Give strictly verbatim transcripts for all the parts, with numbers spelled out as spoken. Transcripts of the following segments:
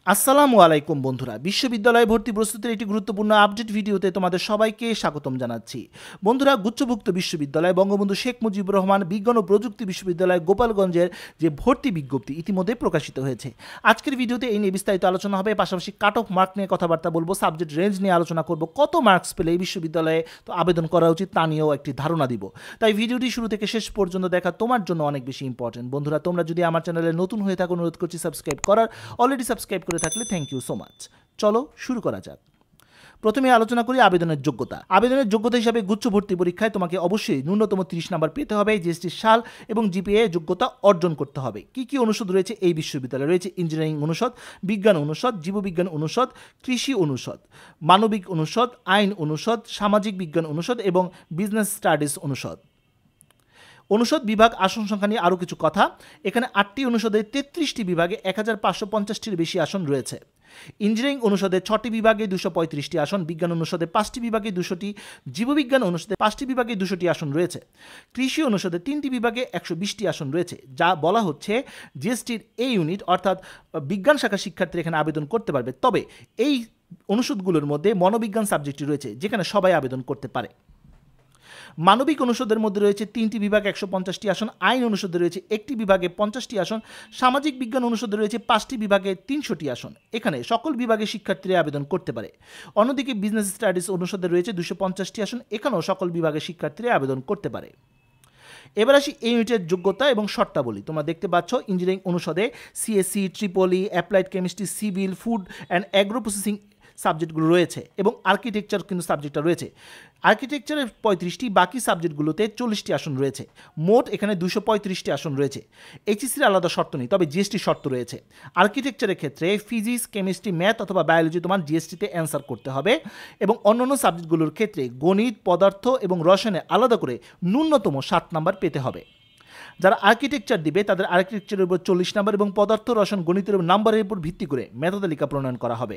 আসসালামু আলাইকুম বন্ধুরা, বিশ্ববিদ্যালয় ভর্তি প্রস্তুতির একটি গুরুত্বপূর্ণ আপডেট ভিডিওতে তোমাদের সবাইকে স্বাগতম জানাচ্ছি। বন্ধুরা, গুচ্ছভুক্ত বিশ্ববিদ্যালয় বঙ্গবন্ধু শেখ মুজিবুর রহমান বিজ্ঞান ও প্রযুক্তি বিশ্ববিদ্যালয় গোপালগঞ্জের যে ভর্তি বিজ্ঞপ্তি ইতিমধ্যে প্রকাশিত হয়েছে। আজকের ভিডিওতে এই নিয়ে বিস্তারিত আলোচনা হবে, পাশাপাশি কাট অফ মার্ক নিয়ে কথাবার্তা বলবো, সাবজেক্ট রেঞ্জ নিয়ে আলোচনা করব, কত মার্কস পেলে এই বিশ্ববিদ্যালয়ে তো আবেদন করা উচিত তা নিয়েও একটি ধারণা দিব। তাই ভিডিওটি শুরু থেকে শেষ পর্যন্ত দেখা তোমার জন্য অনেক বেশি ইম্পর্টেন্ট। বন্ধুরা, তোমরা যদি আমার চ্যানেলে নতুন হয়ে থাকো অনুরোধ করছি সাবস্ক্রাইব করার। অলরেডি সাবস্ক্রাইব করে থাকলে থ্যাংক ইউ সো মাচ। চলো শুরু করা যাক। প্রথমে আলোচনা করি আবেদনের যোগ্যতা। আবেদনের যোগ্যতা হিসাবে গুচ্ছ ভর্তি পরীক্ষায় তোমাকে অবশ্যই ন্যূনতম তিরিশ নাম্বার পেতে হবে, জিএসটি সাল এবং জিপিএ যোগ্যতা অর্জন করতে হবে। কি কি অনুষদ রয়েছে এই বিশ্ববিদ্যালয়ে? রয়েছে ইঞ্জিনিয়ারিং অনুষদ, বিজ্ঞান অনুষদ, জীববিজ্ঞান অনুষদ, কৃষি অনুষদ, মানবিক অনুষদ, আইন অনুষদ, সামাজিক বিজ্ঞান অনুষদ এবং বিজনেস স্টাডিজ অনুষদ। অনুষদ বিভাগ আসন সংখ্যা নিয়ে আরও কিছু কথা। এখানে আটটি অনুষদে তেত্রিশটি বিভাগে এক হাজার পাঁচশো পঞ্চাশটির বেশি আসন রয়েছে। ইঞ্জিনিয়ারিং অনুষদে ছটি বিভাগে দুশো পঁয়ত্রিশটি আসন, বিজ্ঞান অনুষদে পাঁচটি বিভাগে দুশোটি, জীববিজ্ঞান অনুষদে পাঁচটি বিভাগে দুশোটি আসন রয়েছে। কৃষি অনুষদে তিনটি বিভাগে একশো বিশটি আসন রয়েছে। যা বলা হচ্ছে জিএসটির এই ইউনিট অর্থাৎ বিজ্ঞান শাখা শিক্ষার্থীরা এখানে আবেদন করতে পারবে। তবে এই অনুষদগুলোর মধ্যে মনোবিজ্ঞান সাবজেক্টটি রয়েছে যেখানে সবাই আবেদন করতে পারে। মানবিক অনুষদের মধ্যে রয়েছে তিনটি বিভাগে একশো পঞ্চাশটি আসন, আইন অনুষদে রয়েছে একটি বিভাগে পঞ্চাশটি আসন, সামাজিক বিজ্ঞান অনুষদে রয়েছে পাঁচটি বিভাগে তিনশোটি আসন। এখানে সকল বিভাগে শিক্ষার্থীরা আবেদন করতে পারে। অন্যদিকে বিজনেস স্টাডিজ অনুষদে রয়েছে দুশো পঞ্চাশটি আসন, এখানেও সকল বিভাগে শিক্ষার্থীরা আবেদন করতে পারে। এবার আসি এই ইউনিটের যোগ্যতা এবং শর্তাবলী। তোমরা দেখতে পাচ্ছ ইঞ্জিনিয়ারিং অনুষদে CSC, triple E, applied chemistry, civil, food and agro processing সাবজেক্টগুলো রয়েছে এবং আর্কিটেকচার কিন্তু সাবজেক্টটা রয়েছে। আর্কিটেকচারের পঁয়ত্রিশটি, বাকি সাবজেক্টগুলোতে চল্লিশটি আসন রয়েছে। মোট এখানে দুশো পঁয়ত্রিশটি আসন রয়েছে। এইচএসসির আলাদা শর্ত নেই, তবে জিএসটি শর্ত রয়েছে। আর্কিটেকচারের ক্ষেত্রে ফিজিক্স, কেমিস্ট্রি, ম্যাথ অথবা বায়োলজি তোমার জিএসটিতে অ্যান্সার করতে হবে এবং অন্যান্য সাবজেক্টগুলোর ক্ষেত্রে গণিত, পদার্থ এবং রসায়নে আলাদা করে ন্যূনতম সাত নাম্বার পেতে হবে। যারা আর্কিটেকচার দিবে তাদের আর্কিটেকচারের উপর চল্লিশ নাম্বার এবং পদার্থ, রসায়ন, গণিতের নাম্বারের উপর ভিত্তি করে মেধা তালিকা প্রণয়ন করা হবে।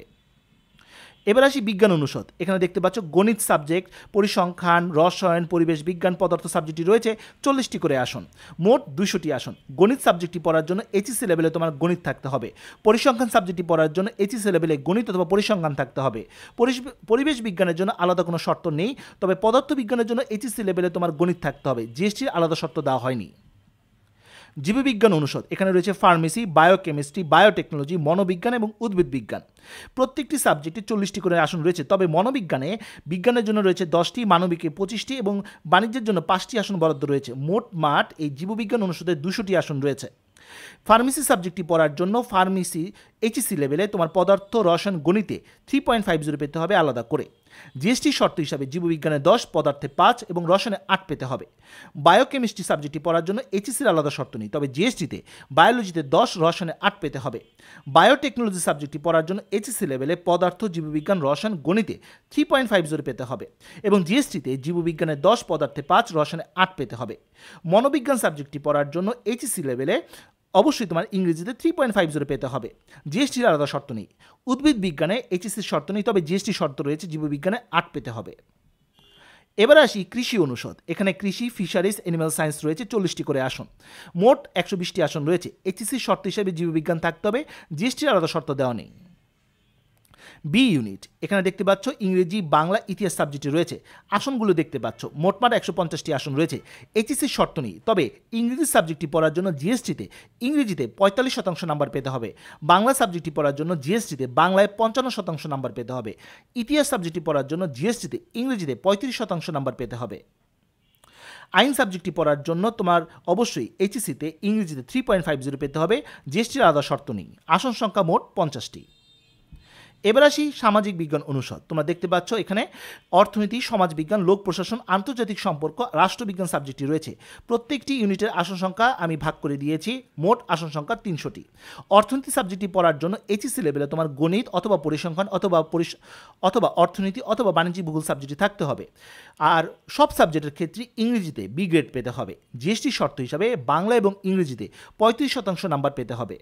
এবার আসি বিজ্ঞান অনুষদ। এখানে দেখতে পাচ্ছ গণিত সাবজেক্ট, পরিসংখ্যান, রসায়ন, পরিবেশ বিজ্ঞান, পদার্থ সাবজেক্টটি রয়েছে চল্লিশটি করে আসন, মোট দুইশোটি আসন। গণিত সাবজেক্টটি পড়ার জন্য এইচএসসি লেভেলে তোমার গণিত থাকতে হবে। পরিসংখ্যান সাবজেক্টটি পড়ার জন্য এইচএসসি লেভেলে গণিত অথবা পরিসংখ্যান থাকতে হবে। পরিবেশ বিজ্ঞানের জন্য আলাদা কোনো শর্ত নেই, তবে পদার্থ বিজ্ঞানের জন্য এইচএসসি লেভেলে তোমার গণিত থাকতে হবে। জিএসটির আলাদা শর্ত দেওয়া হয়নি। জীববিজ্ঞান অনুষদ, এখানে রয়েছে ফার্মেসি, বায়োকেমিস্ট্রি, বায়োটেকনোলজি, মনোবিজ্ঞান এবং উদ্ভিদ বিজ্ঞান। প্রত্যেকটি সাবজেক্টে চল্লিশটি করে আসন রয়েছে, তবে মনোবিজ্ঞানে বিজ্ঞানের জন্য রয়েছে দশটি, মানবিকে পঁচিশটি এবং বাণিজ্যের জন্য পাঁচটি আসন বরাদ্দ রয়েছে। মোট মাঠ এই জীববিজ্ঞান অনুষদে দুশোটি আসন রয়েছে। ফার্মেসি সাবজেক্টটি পড়ার জন্য ফার্মেসি এইচএসসি লেভেলে তোমার পদার্থ, রসায়ন, গণিতে থ্রি পয়েন্ট ফাইভ জিরো পেতে হবে আলাদা করে। জিএসটি শর্ত হিসাবে জীববিজ্ঞানে দশ, পদার্থে পাঁচ এবং রসায়নে আট পেতে হবে। বায়োকেমিস্ট্রি সাবজেক্টটি পড়ার জন্য এইচএসসির আলাদা শর্ত নেই, তবে জিএসটিতে বায়োলজিতে দশ, রসায়নে আট পেতে হবে। বায়োটেকনোলজি সাবজেক্টটি পড়ার জন্য এইচএসসি লেভেলে পদার্থ, জীববিজ্ঞান, রসায়ন, গণিতে থ্রি পয়েন্ট ফাইভ জিরো পেতে হবে এবং জিএসটিতে জীববিজ্ঞানে দশ, পদার্থে পাঁচ, রসায়নে আট পেতে হবে। মনোবিজ্ঞান সাবজেক্টটি পড়ার জন্য এইচএসসি লেভেলে অবশ্যই তোমার ইংরেজিতে থ্রি পয়েন্ট ফাইভ জিরো পেতে হবে। জিএসটির আলাদা শর্ত নেই। উদ্ভিদ বিজ্ঞানে এইচএসসির শর্ত নেই, তবে জিএসটি শর্ত রয়েছে, জীববিজ্ঞানে আট পেতে হবে। এবার আসি কৃষি অনুষদ। এখানে কৃষি, ফিশারিজ, অ্যানিম্যাল সায়েন্স রয়েছে চল্লিশটি করে আসন, মোট একশো বিশটি আসন রয়েছে। এইচএসসির শর্ত হিসেবে জীববিজ্ঞান থাকতে হবে, জিএসটির আলাদা শর্ত দেওয়া নেই। বি ইউনিট, এখানে দেখতে পাচ্ছ ইংরেজি, বাংলা, ইতিহাস সাবজেক্টে রয়েছে। আসনগুলো দেখতে পাচ্ছ, মোটমাট একশো পঞ্চাশটি আসন রয়েছে। এইচএসসির শর্ত নেই, তবে ইংরেজি সাবজেক্টটি পড়ার জন্য জিএসটিতে ইংরেজিতে পঁয়তাল্লিশ শতাংশ নাম্বার পেতে হবে। বাংলা সাবজেক্টটি পড়ার জন্য জিএসটিতে বাংলায় পঞ্চান্ন শতাংশ নাম্বার পেতে হবে। ইতিহাস সাবজেক্টটি পড়ার জন্য জিএসটিতে ইংরেজিতে পঁয়ত্রিশ শতাংশ নাম্বার পেতে হবে। আইন সাবজেক্টটি পড়ার জন্য তোমার অবশ্যই এইচএসসিতে ইংরেজিতে থ্রি পয়েন্ট ফাইভ জিরো পেতে হবে। জিএসটির আলাদা শর্ত নেই। আসন সংখ্যা মোট পঞ্চাশটি। এবার আসি সামাজিক বিজ্ঞান অনুষদ। তোমরা দেখতে পাচ্ছ এখানে অর্থনীতি, সমাজবিজ্ঞান, লোক প্রশাসন, আন্তর্জাতিক সম্পর্ক, রাষ্ট্রবিজ্ঞান সাবজেক্টটি রয়েছে। প্রত্যেকটি ইউনিটের আসন সংখ্যা আমি ভাগ করে দিয়েছি, মোট আসন সংখ্যা তিনশোটি। অর্থনীতি সাবজেক্টটি পড়ার জন্য এইচএসসি লেভেলে তোমার গণিত অথবা পরিসংখ্যান অথবা অথবা অর্থনীতি অথবা বাণিজ্য ভূগোল সাবজেক্টটি থাকতে হবে। আর সব সাবজেক্টের ক্ষেত্রে ইংরেজিতে বি গ্রেড পেতে হবে। জিএসটি শর্ত হিসাবে বাংলা এবং ইংরেজিতে পঁয়ত্রিশ শতাংশ নাম্বার পেতে হবে।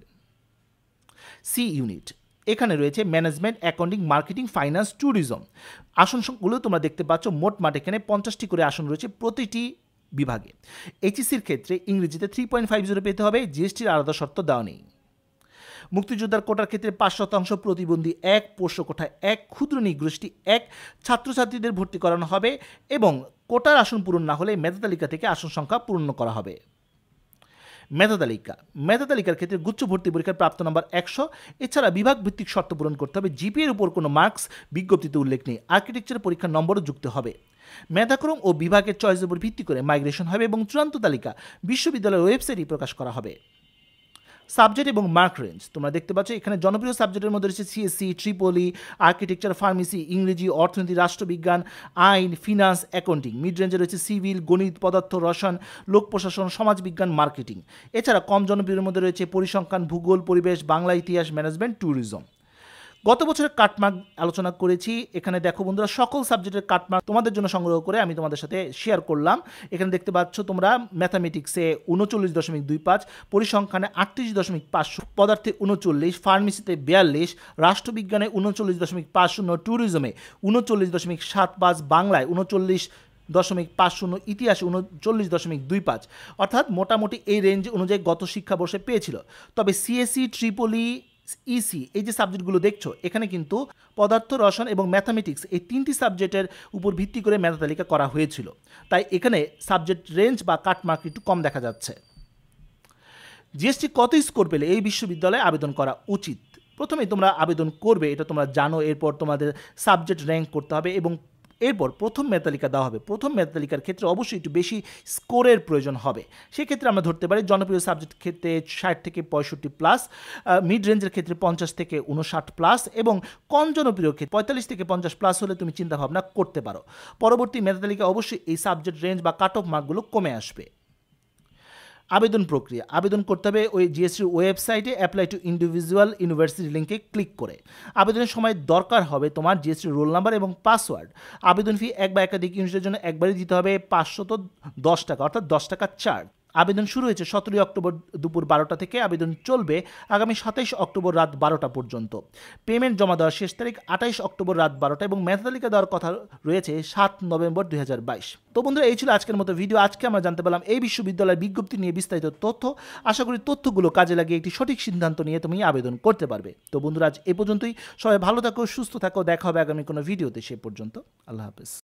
সি ইউনিট, এখানে রয়েছে management, accounting, marketing, finance, tourism. আসনগুলো তোমরা দেখতে পাচ্ছ, মোট মাঠ এখানে পঞ্চাশটি করে আসন রয়েছে প্রতিটি বিভাগে। এইচএসসির ক্ষেত্রে ইংরেজিতে থ্রি পয়েন্ট ফাইভ জিরো পেতে হবে। জিএসটির আলাদা শর্ত দেওয়া নেই। মুক্তিযোদ্ধার কোটার ক্ষেত্রে পাঁচ শতাংশ, প্রতিবন্ধী এক, পোষ্য কোঠায় এক, ক্ষুদ্র নিগোষ্ঠী এক, ছাত্রছাত্রীদের ভর্তি করানো হবে এবং কোটার আসন পূরণ না হলে মেধা তালিকা থেকে আসন সংখ্যা পূরণ করা হবে। মেধা তালিকা মেধা তালিকার ক্ষেত্রে গুচ্ছ ভর্তি পরীক্ষার প্রাপ্ত নম্বর একশো। এছাড়া বিভাগ ভিত্তিক শর্ত পূরণ করতে হবে। জিপিএর উপর কোনো মার্কস বিজ্ঞপ্তিতে উল্লেখ নেই। আর্কিটেকচার পরীক্ষার নম্বরও যুক্ত হবে। মেধাক্রম ও বিভাগের চয়েসের উপর ভিত্তি করে মাইগ্রেশন হবে এবং চূড়ান্ত তালিকা বিশ্ববিদ্যালয়ের ওয়েবসাইটে প্রকাশ করা হবে। সাবজেক্ট এবং মার্ক রেঞ্জ তোমরা দেখতে পাচ্ছ এখানে জনপ্রিয় সাবজেক্টের মধ্যে রয়েছে সিএসসি, ট্রিপলি, আর্কিটেকচার, ফার্মেসি, ইংরেজি, অর্থনীতি, রাষ্ট্রবিজ্ঞান, আইন, ফিনান্স, অ্যাকাউন্টিং। মিড রেঞ্জে রয়েছে সিভিল, গণিত, পদার্থ, রসায়ন, লোক প্রশাসন, সমাজবিজ্ঞান, মার্কেটিং। এছাড়া কম জনপ্রিয়ের মধ্যে রয়েছে পরিসংখ্যান, ভূগোল, পরিবেশ, বাংলা, ইতিহাস, ম্যানেজমেন্ট, ট্যুরিজম। গত বছরের কাটমার্ক আলোচনা করেছি। এখানে দেখো বন্ধুরা, সকল সাবজেক্টের কাটমার্ক তোমাদের জন্য সংগ্রহ করে আমি তোমাদের সাথে শেয়ার করলাম। এখানে দেখতে পাচ্ছ তোমরা ম্যাথামেটিক্সে উনচল্লিশ দশমিক দুই পাঁচ, পরিসংখ্যানে আটত্রিশ দশমিক পাঁচ, পদার্থে উনচল্লিশ, ফার্মেসিতে বিয়াল্লিশ, রাষ্ট্রবিজ্ঞানে উনচল্লিশ দশমিক পাঁচ শূন্য, ট্যুরিজমে উনচল্লিশ দশমিক সাত পাঁচ, বাংলায় উনচল্লিশ দশমিক পাঁচ শূন্য, ইতিহাসে উনচল্লিশ দশমিক দুই পাঁচ। অর্থাৎ মোটামুটি এই রেঞ্জ অনুযায়ী গত শিক্ষাবর্ষে পেয়েছিল। তবে সিএসসি, ট্রিপলি, ইসি এই যে সাবজেক্টগুলো দেখছো এখানে কিন্তু পদার্থ, রসায়ন এবং ম্যাথামেটিক্স এই তিনটি সাবজেক্টের উপর ভিত্তি করে মেধা তালিকা করা হয়েছিল। তাই এখানে সাবজেক্ট রেঞ্জ বা কাটমার্ক একটু কম দেখা যাচ্ছে। জিএসটি কত স্কোর পেলে এই বিশ্ববিদ্যালয়ে আবেদন করা উচিত? প্রথমেই তোমরা আবেদন করবে, এটা তোমরা জানো। এরপর তোমাদের সাবজেক্ট র্যাঙ্ক করতে হবে এবং এরপর প্রথম মেধা তালিকা দেওয়া হবে। প্রথম মেধা তালিকার ক্ষেত্রে অবশ্যই একটু বেশি স্কোরের প্রয়োজন হবে। সেক্ষেত্রে আমরা ধরতে পারি জনপ্রিয় সাবজেক্ট ক্ষেত্রে ষাট থেকে পঁয়ষট্টি প্লাস, মিড রেঞ্জের ক্ষেত্রে পঞ্চাশ থেকে উনষাট প্লাস এবং কম জনপ্রিয় ক্ষেত্রে পঁয়তাল্লিশ থেকে পঞ্চাশ প্লাস হলে তুমি চিন্তাভাবনা করতে পারো। পরবর্তী মেধা তালিকা অবশ্যই এই সাবজেক্ট রেঞ্জ বা কাট অফ মার্কগুলো কমে আসবে। আবেদন প্রক্রিয়া আবেদন করতে হবে ওই জিএসটির ওয়েবসাইটে অ্যাপ্লাই টু ইন্ডিভিজুয়াল ইউনিভার্সিটি লিঙ্কে ক্লিক করে। আবেদনের সময় দরকার হবে তোমার জিএসটির রোল নাম্বার এবং পাসওয়ার্ড। আবেদন ফি এক বা একাধিক ইউনিটের জন্য একবারই দিতে হবে পাঁচশত দশ টাকা, অর্থাৎ দশ টাকা চার্জ। আবেদন শুরু হয়েছে সতেরোই অক্টোবর দুপুর বারোটা থেকে। আবেদন চলবে আগামী সাতাইশ অক্টোবর রাত বারোটা পর্যন্ত। পেমেন্ট জমা দেওয়ার শেষ তারিখ আঠাইশ অক্টোবর রাত বারোটা এবং মেধা তালিকা দেওয়ার কথা রয়েছে সাত নভেম্বর দুই হাজার বাইশ। তো বন্ধুরা, এই ছিল আজকের মতো ভিডিও। আজকে আমরা জানতে পারলাম এই বিশ্ববিদ্যালয়ের বিজ্ঞপ্তি নিয়ে বিস্তারিত তথ্য। আশা করি তথ্যগুলো কাজে লাগিয়ে একটি সঠিক সিদ্ধান্ত নিয়ে তুমি আবেদন করতে পারবে। তো বন্ধুরা, আজ এ পর্যন্তই। সবাই ভালো থাকো, সুস্থ থাকো। দেখা হবে আগামী কোনো ভিডিওতে। সে পর্যন্ত আল্লাহ হাফেজ।